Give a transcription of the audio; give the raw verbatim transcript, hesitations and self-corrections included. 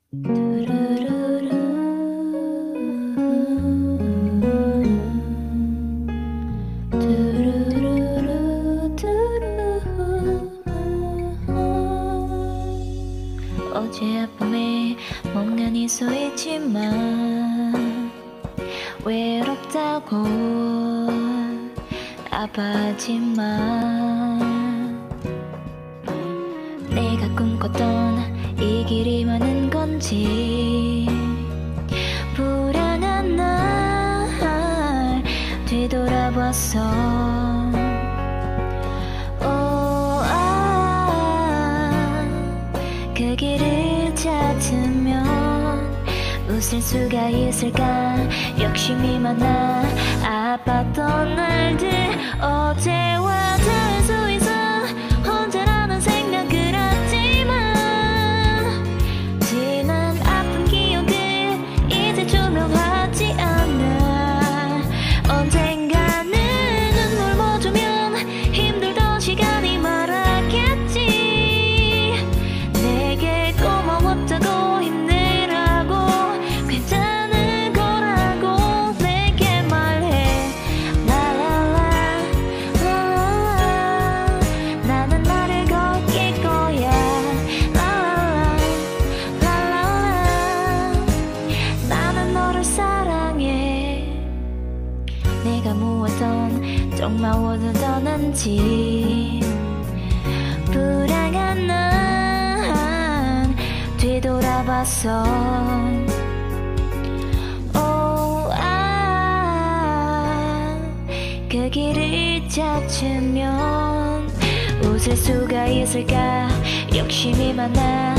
두루루루, 두루루루, 두루. 어제 아픔에 멍하니 서있지만 외롭다고 아파하지만 내가 꿈꿨던 이 길이 많은 건지 불안한 날 뒤돌아봤어. 오, 아, 그 길을 찾으면 웃을 수가 있을까. 욕심이 많아 아팠던 날들 어제와 다를 수 있어. 혼자라는 생각을 하지만 지난 아픈 기억을 이제 조명하지 않아. 언젠가는 눈물 멎으면 힘들던 시간이 말하겠지. 내게 고마웠다고 힘내라고 괜찮은 거라고 내게 말해. 라라라 라라라 나는 나를 거길 거야. 라라라 라라라 나는 너를 사랑해. 내가 무엇던 정말 떠난지 불안한 난 뒤돌아봤어. 오, 아, 그 길을 찾으면 웃을 수가 있을까. 욕심이 많아